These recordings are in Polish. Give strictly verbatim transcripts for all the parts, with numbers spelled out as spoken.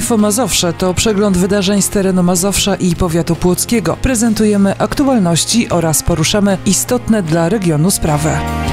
Info Mazowsze to przegląd wydarzeń z terenu Mazowsza i powiatu płockiego. Prezentujemy aktualności oraz poruszamy istotne dla regionu sprawy.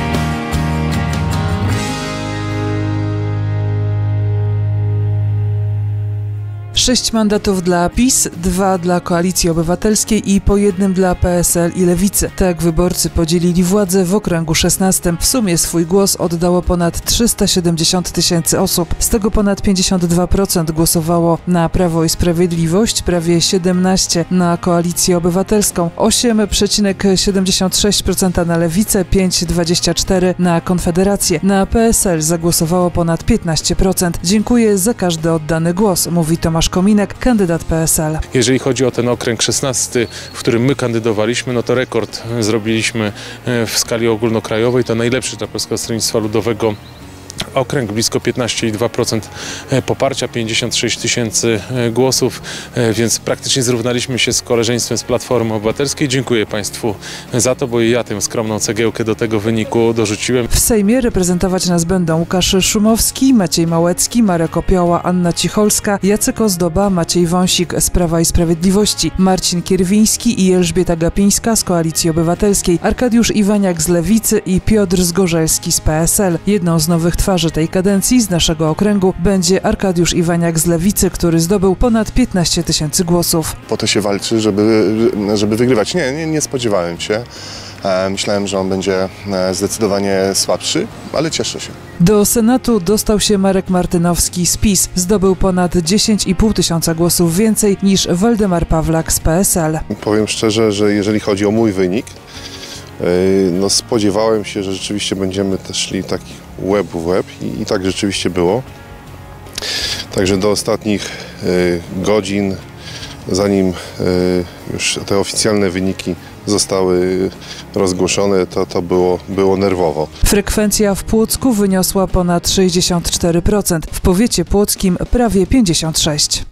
Sześć mandatów dla PiS, dwa dla Koalicji Obywatelskiej i po jednym dla P S L i Lewicy. Tak wyborcy podzielili władzę w okręgu szesnastym. W sumie swój głos oddało ponad trzysta siedemdziesiąt tysięcy osób. Z tego ponad pięćdziesiąt dwa procent głosowało na Prawo i Sprawiedliwość, prawie siedemnaście procent na Koalicję Obywatelską, osiem przecinek siedemdziesiąt sześć procent na Lewicę, pięć przecinek dwadzieścia cztery procent na Konfederację. Na P S L zagłosowało ponad piętnaście procent. Dziękuję za każdy oddany głos, mówi Tomasz Kominek, kandydat P S L. Jeżeli chodzi o ten okręg szesnasty, w którym my kandydowaliśmy, no to rekord zrobiliśmy w skali ogólnokrajowej. To najlepszy dla Polskiego Stronnictwa Ludowego okręg, blisko piętnaście przecinek dwa procent poparcia, pięćdziesiąt sześć tysięcy głosów, więc praktycznie zrównaliśmy się z koleżeństwem z Platformy Obywatelskiej. Dziękuję Państwu za to, bo i ja tę skromną cegiełkę do tego wyniku dorzuciłem. W Sejmie reprezentować nas będą Łukasz Szumowski, Maciej Małecki, Marek Opioła, Anna Cicholska, Jacek Ozdoba, Maciej Wąsik z Prawa i Sprawiedliwości, Marcin Kierwiński i Elżbieta Gapińska z Koalicji Obywatelskiej, Arkadiusz Iwaniak z Lewicy i Piotr Zgorzelski z P S L. Jedną z nowych twarzy tej kadencji z naszego okręgu będzie Arkadiusz Iwaniak z Lewicy, który zdobył ponad piętnaście tysięcy głosów. Po to się walczy, żeby, żeby wygrywać. Nie, nie, nie spodziewałem się. Myślałem, że on będzie zdecydowanie słabszy, ale cieszę się. Do Senatu dostał się Marek Martynowski z PiS. Zdobył ponad dziesięć i pół tysiąca głosów więcej niż Waldemar Pawlak z P S L. Powiem szczerze, że jeżeli chodzi o mój wynik, no spodziewałem się, że rzeczywiście będziemy też szli taki łeb w łeb i, i tak rzeczywiście było. Także do ostatnich y, godzin, zanim y, już te oficjalne wyniki zostały rozgłoszone, to, to było, było nerwowo. Frekwencja w Płocku wyniosła ponad sześćdziesiąt cztery procent, w powiecie płockim prawie pięćdziesiąt sześć procent.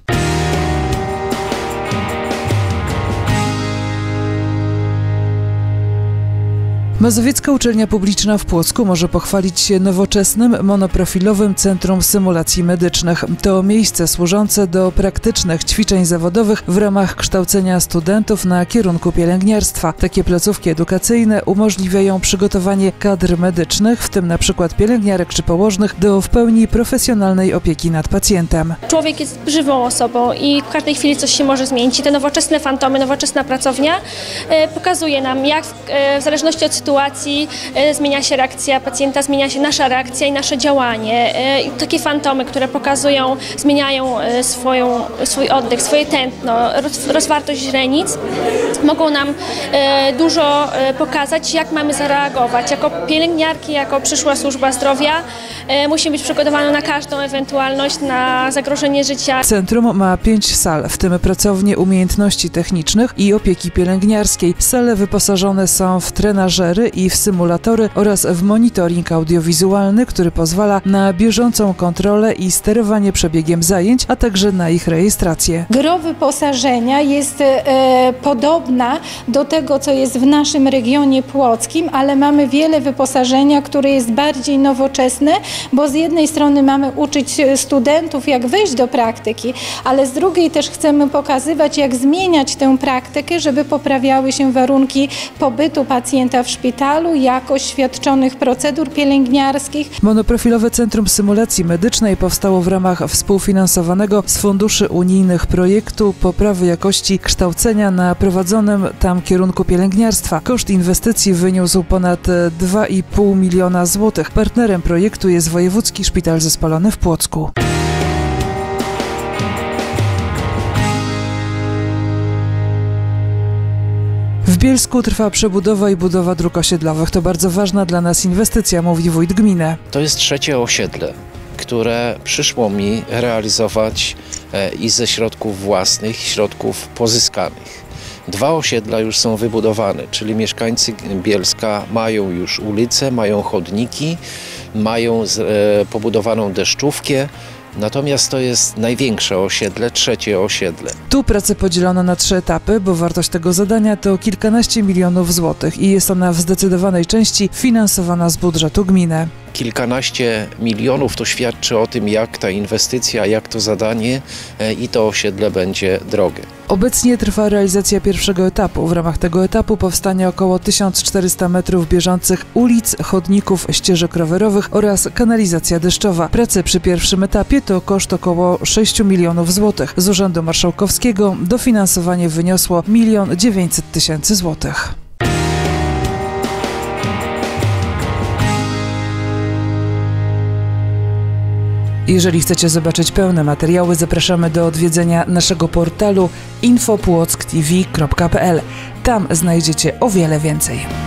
Mazowiecka Uczelnia Publiczna w Płocku może pochwalić się nowoczesnym, monoprofilowym Centrum Symulacji Medycznych. To miejsce służące do praktycznych ćwiczeń zawodowych w ramach kształcenia studentów na kierunku pielęgniarstwa. Takie placówki edukacyjne umożliwiają przygotowanie kadr medycznych, w tym na przykład pielęgniarek czy położnych, do w pełni profesjonalnej opieki nad pacjentem. Człowiek jest żywą osobą i w każdej chwili coś się może zmienić. I te nowoczesne fantomy, nowoczesna pracownia e, pokazuje nam, jak w, e, w zależności od sytuacji sytuacji e, zmienia się reakcja pacjenta, zmienia się nasza reakcja i nasze działanie. E, i takie fantomy, które pokazują, zmieniają e, swoją, swój oddech, swoje tętno, roz, rozwartość źrenic, mogą nam e, dużo e, pokazać, jak mamy zareagować. Jako pielęgniarki, jako przyszła służba zdrowia e, musimy być przygotowane na każdą ewentualność, na zagrożenie życia. Centrum ma pięć sal, w tym pracownie umiejętności technicznych i opieki pielęgniarskiej. Sale wyposażone są w trenażery i w symulatory oraz w monitoring audiowizualny, który pozwala na bieżącą kontrolę i sterowanie przebiegiem zajęć, a także na ich rejestrację. Gro wyposażenia jest e, podobna do tego, co jest w naszym regionie płockim, ale mamy wiele wyposażenia, które jest bardziej nowoczesne, bo z jednej strony mamy uczyć studentów, jak wejść do praktyki, ale z drugiej też chcemy pokazywać, jak zmieniać tę praktykę, żeby poprawiały się warunki pobytu pacjenta w szpitalu, jakość świadczonych procedur pielęgniarskich. Monoprofilowe Centrum Symulacji Medycznej powstało w ramach współfinansowanego z funduszy unijnych projektu poprawy jakości kształcenia na prowadzonym tam kierunku pielęgniarstwa. Koszt inwestycji wyniósł ponad dwa i pół miliona złotych. Partnerem projektu jest Wojewódzki Szpital Zespolony w Płocku. W Bielsku trwa przebudowa i budowa dróg osiedlowych. To bardzo ważna dla nas inwestycja, mówi wójt gminy. To jest trzecie osiedle, które przyszło mi realizować i ze środków własnych, środków pozyskanych. Dwa osiedla już są wybudowane, czyli mieszkańcy Bielska mają już ulice, mają chodniki, mają pobudowaną deszczówkę. Natomiast to jest największe osiedle, trzecie osiedle. Tu pracę podzielono na trzy etapy, bo wartość tego zadania to kilkanaście milionów złotych i jest ona w zdecydowanej części finansowana z budżetu gminy. kilkanaście milionów. To świadczy o tym, jak ta inwestycja, jak to zadanie i to osiedle będzie drogie. Obecnie trwa realizacja pierwszego etapu. W ramach tego etapu powstanie około tysiąc czterysta metrów bieżących ulic, chodników, ścieżek rowerowych oraz kanalizacja deszczowa. Prace przy pierwszym etapie to koszt około sześć milionów złotych. Z Urzędu Marszałkowskiego dofinansowanie wyniosło milion dziewięćset tysięcy złotych. Jeżeli chcecie zobaczyć pełne materiały, zapraszamy do odwiedzenia naszego portalu info płock t v kropka p l. Tam znajdziecie o wiele więcej.